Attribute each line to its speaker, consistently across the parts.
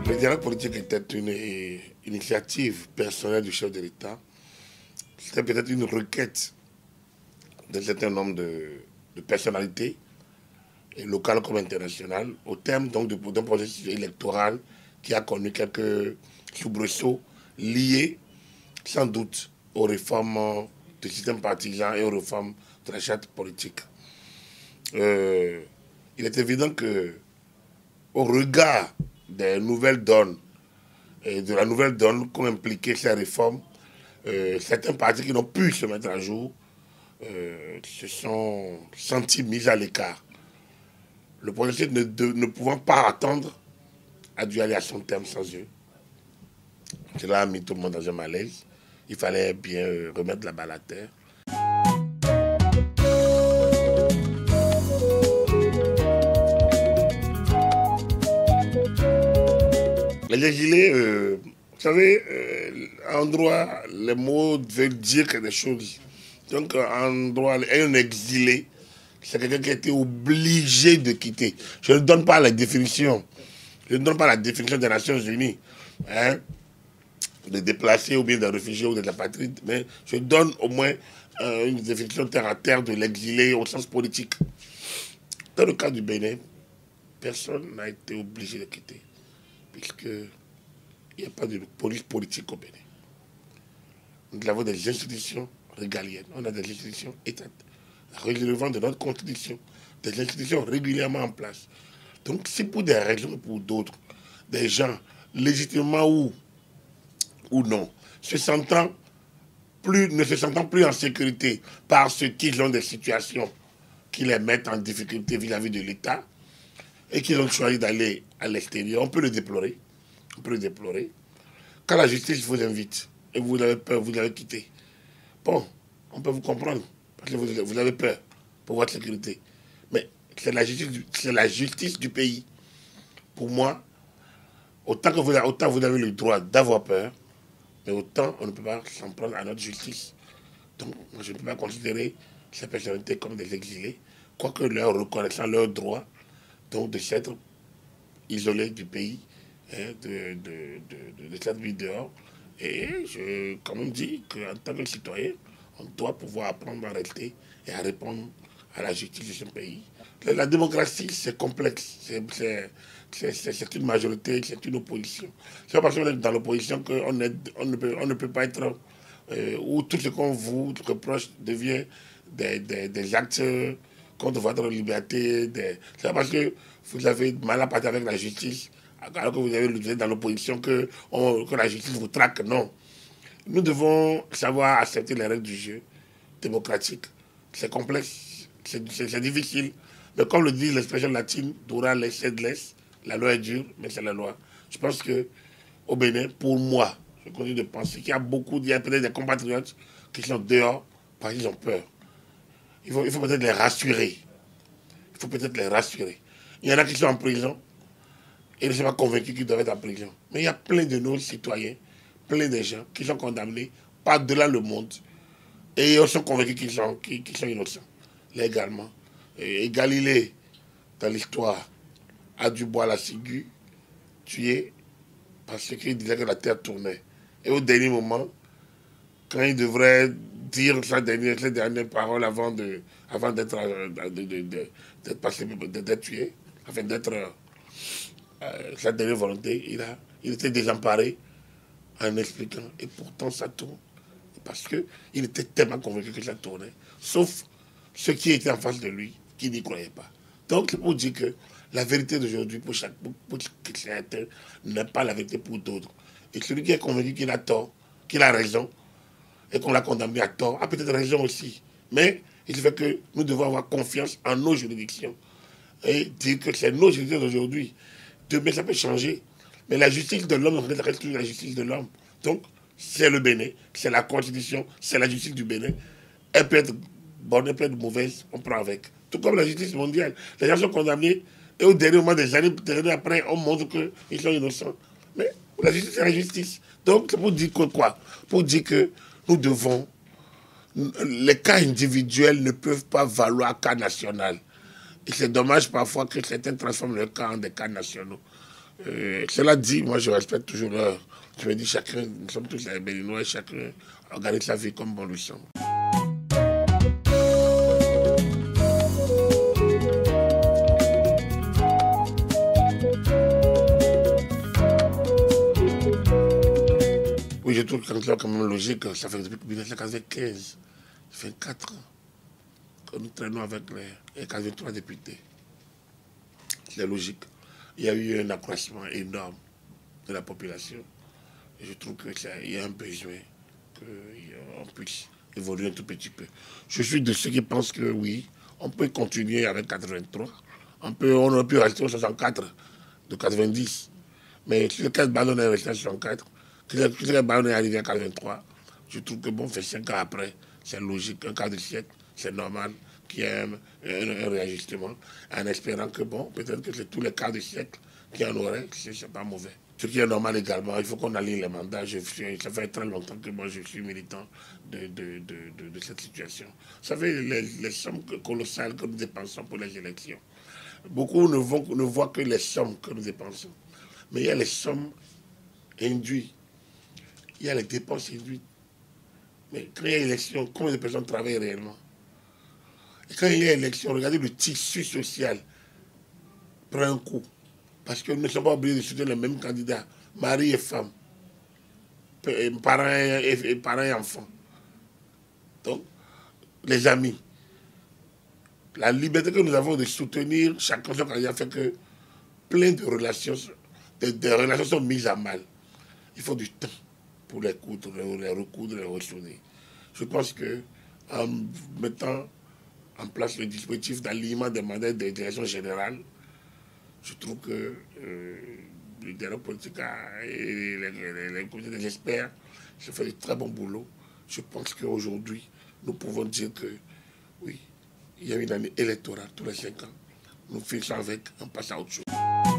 Speaker 1: Le dialogue politique était une initiative personnelle du chef de l'État. C'était peut-être une requête d'un certain nombre de personnalités, locales comme internationales, au terme donc d'un processus électoral qui a connu quelques soubresauts liés sans doute aux réformes du système partisan et aux réformes de la charte politique. Il est évident que, au regard des nouvelles donnes et de la nouvelle donne qu'ont impliqué ces réformes, certains partis qui n'ont pu se mettre à jour se sont sentis mis à l'écart. Le processus ne pouvant pas attendre a dû aller à son terme sans eux. Cela a mis tout le monde dans un malaise. Il fallait bien remettre la balle à terre. Les exilés, vous savez, en droit, les mots veulent dire quelque chose. Donc, en droit, un exilé, c'est quelqu'un qui a été obligé de quitter. Je ne donne pas la définition. Je ne donne pas la définition des Nations Unies, hein, de déplacés ou bien de réfugiés ou de apatrides, mais je donne au moins une définition terre à terre de l'exilé au sens politique. Dans le cas du Bénin, personne n'a été obligé de quitter, puisqu'il n'y a pas de police politique au Bénin. Nous avons des institutions régaliennes, on a des institutions étatiques, relevant de notre constitution, des institutions régulièrement en place. Donc si pour des raisons ou pour d'autres, des gens, légitimement ou non, ne se sentant plus en sécurité parce qu'ils ont des situations qui les mettent en difficulté vis-à-vis de l'État et qu'ils ont choisi d'aller à l'extérieur, on peut le déplorer. On peut le déplorer. Quand la justice vous invite et vous avez peur, vous l'avez quitté, bon, on peut vous comprendre, parce que vous avez peur pour votre sécurité. Mais c'est la justice du pays. Pour moi, autant vous avez le droit d'avoir peur, mais autant on ne peut pas s'en prendre à notre justice. Donc, je ne peux pas considérer ces personnalités comme des exilés, quoique leur reconnaissant leur droit donc de s'être isolés du pays, hein, de cette vie dehors. Et je quand même dis qu'en tant que citoyen, on doit pouvoir apprendre à rester et à répondre à la justice de ce pays. La démocratie, c'est complexe. C'est une majorité, c'est une opposition. C'est pas parce qu'on est dans l'opposition qu'on ne peut pas être... où tout ce qu'on vous reproche devient des actes contre votre liberté. C'est pas parce que vous avez mal à partir avec la justice, alors que vous êtes dans l'opposition, que la justice vous traque. Non. Nous devons savoir accepter les règles du jeu démocratique. C'est complexe, c'est difficile. Mais comme le dit l'expression latine, dura les sed les, la loi est dure, mais c'est la loi. Je pense qu'au Bénin, pour moi, je continue de penser qu'il y a peut-être des compatriotes qui sont dehors parce qu'ils ont peur. Il faut peut-être les rassurer. Il faut peut-être les rassurer. Il y en a qui sont en prison et ils ne sont pas convaincus qu'ils doivent être en prison. Mais il y a plein de nos citoyens, plein de gens qui sont condamnés par-delà le monde et ils sont convaincus qu'ils sont innocents, légalement. Et Galilée, dans l'histoire, a dû boire la ciguë, tué, parce qu'il disait que la terre tournait. Et au dernier moment, quand il devrait dire sa dernière parole avant d'être tué, afin d'être sa dernière volonté, il était désemparé en expliquant. Et pourtant, ça tourne. Parce qu'il était tellement convaincu que ça tournait. Sauf ceux qui étaient en face de lui, qui n'y croyaient pas. Donc, c'est pour dire que la vérité d'aujourd'hui, pour certains, n'est pas la vérité pour d'autres. Et celui qui est convaincu qu'il a tort, qu'il a raison, et qu'on l'a condamné à tort, a peut-être raison aussi. Mais il fait que nous devons avoir confiance en nos juridictions et dire que c'est nos juridictions d'aujourd'hui. Demain, ça peut changer. Mais la justice de l'homme reste toujours la justice de l'homme. Donc, c'est le Bénin, c'est la Constitution, c'est la justice du Bénin. Elle peut être bonne, elle peut être mauvaise, on prend avec. Tout comme la justice mondiale. Les gens sont condamnés et au dernier moment des années après, on montre qu'ils sont innocents. Mais la justice, c'est la justice. Donc, c'est pour dire que quoi? Pour dire que nous devons... Les cas individuels ne peuvent pas valoir cas national. Et c'est dommage parfois que certains transforment le cas en des cas nationaux. Cela dit, moi je respecte toujours leur. Je me dis, chacun, nous sommes tous les Béninois, chacun organise sa vie comme bon lui semble. Oui, je trouve que c'est quand même logique. Ça fait depuis 1995, ça fait 4 ans que nous traînons avec les 83 députés. C'est logique. Il y a eu un accroissement énorme de la population. Et je trouve qu'il y a un besoin qu'on puisse évoluer un tout petit peu. Je suis de ceux qui pensent que oui, on peut continuer avec 83. On aurait pu rester au 64 de 90. Mais si le cas de Ballon est resté à 64, si le Ballon est arrivé à 83, je trouve que bon, fait 5 ans après, c'est logique. Un quart de siècle, c'est normal qu'il y ait un réajustement, en espérant que bon, peut-être que c'est tous les quarts de siècle qu'il y en aurait, c'est pas mauvais. Ce qui est normal également, il faut qu'on aligne les mandats. Ça fait très longtemps que moi je suis militant de cette situation. Vous savez, les sommes colossales que nous dépensons pour les élections. Beaucoup ne voient que les sommes que nous dépensons. Mais il y a les sommes induites. Il y a les dépenses induites. Mais quand il y a élection, combien de personnes travaillent réellement? Et quand il y a élection, regardez le tissu social prend un coup. Parce que nous ne sommes pas obligés de soutenir les mêmes candidats, mari et femme, parents et enfants. Donc, les amis, la liberté que nous avons de soutenir chacun son candidat fait que plein de relations, des relations sont mises à mal. Il faut du temps pour les coudre, les recoudre, les ressonner. Je pense qu'en mettant en place le dispositif d'alignement des mandats des directions générales, je trouve que le dialogue politique et les comités des experts, se fait du très bon boulot. Je pense qu'aujourd'hui, nous pouvons dire que oui, il y a une année électorale tous les 5 ans. Nous finissons avec, on passe à autre chose.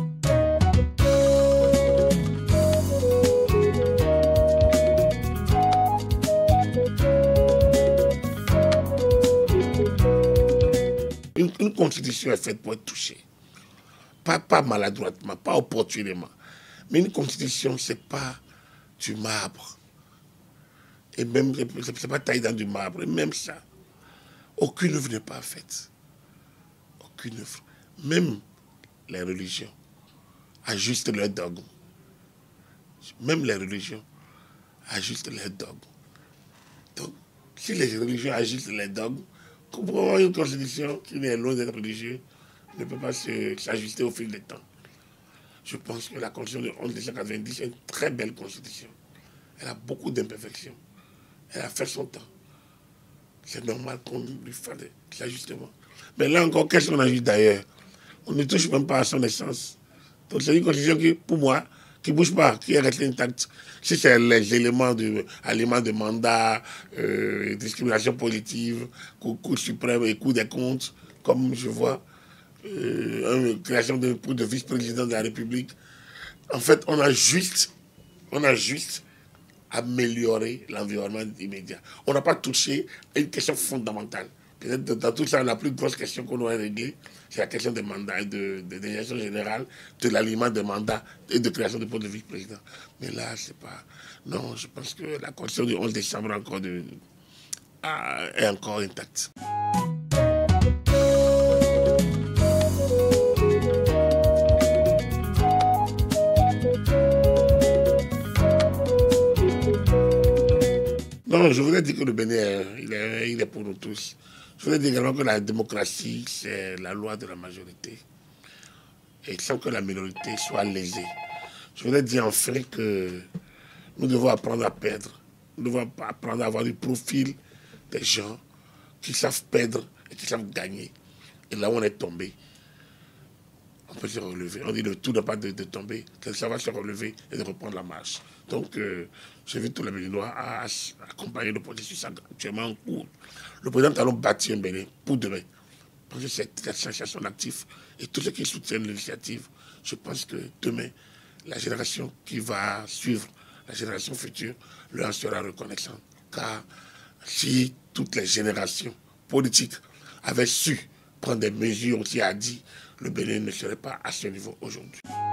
Speaker 1: Une constitution est faite pour être touchée. Pas maladroitement, pas opportunément. Mais une constitution, ce n'est pas du marbre. Et même, ce n'est pas taillé dans du marbre. Et même ça, aucune œuvre n'est pas faite. Aucune œuvre. Même les religions ajustent leurs dogmes. Même les religions ajustent leurs dogmes. Donc, si les religions ajustent les dogmes, comment une constitution qui est loin d'être religieuse ne peut pas s'ajuster au fil du temps? Je pense que la constitution de 1990 est une très belle constitution. Elle a beaucoup d'imperfections. Elle a fait son temps. C'est normal qu'on lui fasse des ajustements. Mais là encore, qu'est-ce qu'on ajuste d'ailleurs? On ne touche même pas à son essence. Donc c'est une constitution qui, pour moi, qui ne bouge pas, qui est restée intacte. Si c'est les éléments de mandat, discrimination positive, Cour suprême et Cour des comptes, comme je vois, création de vice-président de la République. En fait, on a juste amélioré l'environnement immédiat. On n'a pas touché à une question fondamentale. Peut-être dans tout ça, la plus grosse question qu'on doit régler, c'est la question des mandats et de gestion générale, de l'alignement des mandats et de création de postes de vice-président. Mais là, c'est pas... Non, je pense que la constitution du 11 décembre est encore intacte. Non, je voudrais dire que le Bénin, il est pour nous tous. Je voudrais dire également que la démocratie, c'est la loi de la majorité. Et sans que la minorité soit lésée. Je voudrais dire enfin que nous devons apprendre à perdre. Nous devons apprendre à avoir du profil des gens qui savent perdre et qui savent gagner. Et là où on est tombé, on peut se relever. On dit le tout n'a pas de tomber, que ça va se relever et de reprendre la marche. Donc, j'invite tous les Béninois à accompagner le processus actuellement en cours. Le président Talon bâtit un Bénin pour demain. Parce que cette association d'actifs et tous ceux qui soutiennent l'initiative, je pense que demain, la génération qui va suivre, la génération future, leur sera reconnaissante. Car si toutes les générations politiques avaient su prendre des mesures aussi à dit, le Bénin ne serait pas à ce niveau aujourd'hui.